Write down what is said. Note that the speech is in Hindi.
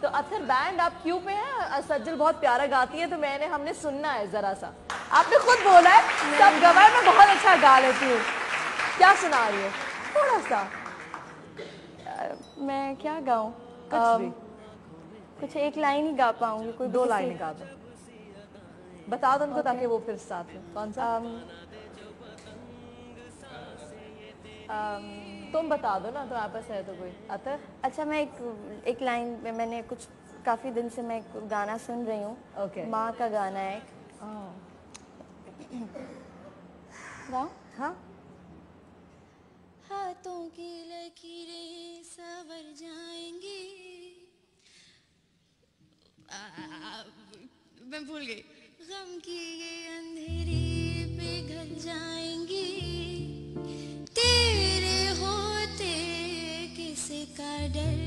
तो अतर बैंड आप क्यों पे हैं? सज्जल बहुत प्यारा गाती है तो हमने सुनना है जरा सा। आपने खुद बोला है सब गवाह मैं बहुत अच्छा गा लेती हूँ। क्या सुना रही हो? थोड़ा सा। मैं क्या गाऊं? कुछ भी। कुछ एक लाइन ही गा पाऊंगी। कोई 2 लाइनें गा दो, बता दो उनको ताकि वो फिर साथ में। कौन सा? तुम बता दो ना, तुम्हारे पास है तो कोई। अतर? अच्छा, मैं एक लाइन में, मैंने कुछ काफी दिन से मैं एक गाना सुन रही हूँ। ओके। माँ का गाना है एक। गाओ? हाँ। हाथों की लकीरें संवर जाएंगी, मैं भूल गई। गम की ये अंधेरी पिघल जाएंगी, तेरे होते किसी का डर